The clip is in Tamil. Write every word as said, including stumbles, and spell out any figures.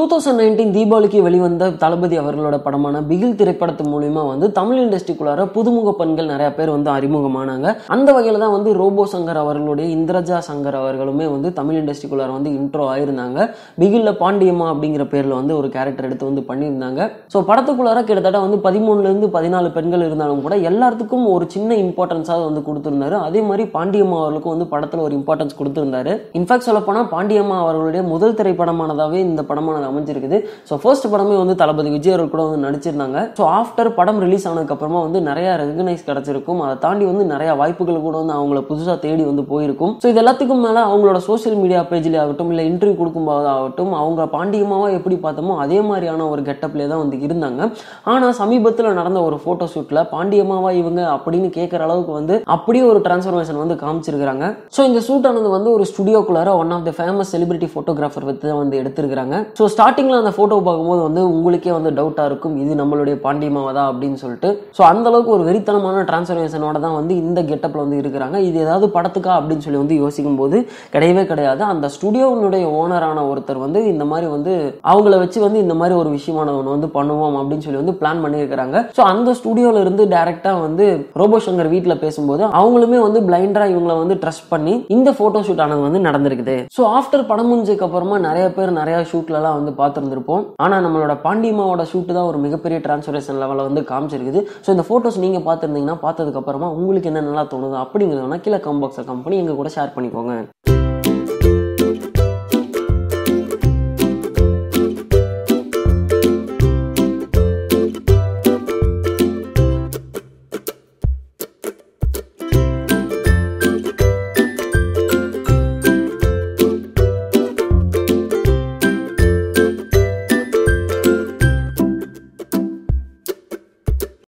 தௌசண்ட் நைன்டீன் தீபாவளிக்கு வெளிவந்த தளபதி அவர்களோட படமான பிகில் திரைப்படத்து மூலியமா வந்து தமிழ் இண்டஸ்ட்ரிக்குள்ளார புதுமுக பெண்கள் நிறைய பேர் வந்து அறிமுகமானாங்க. அந்த வகையில தான் வந்து ரோபோ சங்கர் அவர்களுடைய இந்திரஜா சங்கர் அவர்களுமே வந்து தமிழ் இண்டஸ்ட்ரிக்குள்ளார வந்து இன்ட்ரோ ஆயிருந்தாங்க. பிகில்ல பாண்டியம்மா அப்படிங்கிற பேர்ல வந்து ஒரு கேரக்டர் எடுத்து வந்து பண்ணியிருந்தாங்க. ஸோ படத்துக்குள்ளார கிட்டத்தட்ட வந்து பதிமூணுல இருந்து பதினாலு பெண்கள் இருந்தாலும் கூட எல்லாத்துக்கும் ஒரு சின்ன இம்பார்ட்டன்ஸாக வந்து கொடுத்திருந்தாரு. அதே மாதிரி பாண்டியம்மா அவர்களுக்கும் வந்து படத்துல ஒரு இம்பார்ட்டன்ஸ் கொடுத்திருந்தாரு. இன்ஃபேக்ட் சொல்ல போனா பாண்டியம்மா அவர்களுடைய முதல் திரைப்படமானதாவே இந்த படமானது அமைஞ்சிருக்குது. ஸோ ஃபர்ஸ்ட் படமே வந்து தளபதி விஜய் அவர்கள் கூட வந்து நடிச்சிருந்தாங்க. ஸோ ஆஃப்டர் படம் ரிலீஸ் ஆனதுக்கு அப்புறமா வந்து நிறைய ரெகனைஸ் கிடைச்சிருக்கும். அதை தாண்டி வந்து நிறைய வாய்ப்புகள் கூட வந்து அவங்கள புதுசா தேடி வந்து போயிருக்கும். ஸோ இது எல்லாத்துக்கும் மேல அவங்களோட சோசியல் மீடியா பேஜ்ல ஆகட்டும் இல்ல இன்டர்வியூ கொடுக்கும்போது ஆகட்டும் அவங்க பாண்டியம்மாவா எப்படி பார்த்தோமோ அதே மாதிரியான ஒரு கெட்டப்ல தான் வந்து இருந்தாங்க. ஆனா சமீபத்தில் நடந்த ஒரு போட்டோ ஷூட்ல பாண்டியம்மாவா இவங்க அப்படின்னு கேட்கிற அளவுக்கு வந்து அப்படியே ஒரு டிரான்ஸ்ஃபர்மேஷன் வந்து காமிச்சிருக்காங்க. ஸோ இந்த ஷூட் ஆனது வந்து ஒரு ஸ்டுடியோக்குள்ளார one of the famous celebrity photographer வச்சு வந்து எடுத்திருக்காங்க. ஸோ ஸ்டார்டிங்ல அந்த போட்டோ பார்க்கும்போது வந்து உங்களுக்கே வந்து டவுட்டா இருக்கும் இது நம்மளுடைய பாண்டியம்மாவா அப்படின்னு சொல்லிட்டு. ஸோ அந்த அளவுக்கு ஒரு வெறித்தனமான டிரான்ஸ்ஃபர்மேஷனோட தான் வந்து இந்த கெட்டப்ல வந்து இருக்கிறாங்க. இது ஏதாவது படத்துக்கா அப்படின்னு சொல்லி வந்து யோசிக்கும் போது கிடையவே கிடையாது. அந்த ஸ்டுடியோனுடைய ஓனரான ஒருத்தர் வந்து இந்த மாதிரி வந்து அவங்கள வச்சு வந்து இந்த மாதிரி ஒரு விஷயமான ஒன்று வந்து பண்ணுவோம் அப்படின்னு சொல்லி வந்து பிளான் பண்ணியிருக்காங்க. ஸோ அந்த ஸ்டுடியோல இருந்து டைரக்டா வந்து ரோபோ சங்கர் வீட்டுல பேசும்போது அவங்களுமே வந்து பிளைண்டா இவங்களை வந்து ட்ரஸ்ட் பண்ணி இந்த போட்டோ ஷூட் ஆனது வந்து நடந்திருக்குது. ஸோ ஆஃப்டர் படம் முடிஞ்சதுக்கு அப்புறமா நிறைய பேர் நிறைய ஷூட்ல எல்லாம் வந்து பார்த்துருந்துருப்போம். ஆனா நம்மளோட பாண்டியம்மாவோட ஷூட் தான் ஒரு மிகப்பெரிய டிரான்ஸ்ஃபர்மேஷன் லெவலில் வந்து காமிச்சிருக்குது. ஸோ இந்த போட்டோஸ் நீங்க பார்த்துருந்தீங்கன்னா பார்த்ததுக்கு அப்புறமா உங்களுக்கு என்ன நல்லா தோணுது அப்படிங்கிறதுனா கீழே கமெண்ட் பாக்ஸ்ல கம்பெனி எங்க கூட ஷேர் பண்ணிக்கோங்க.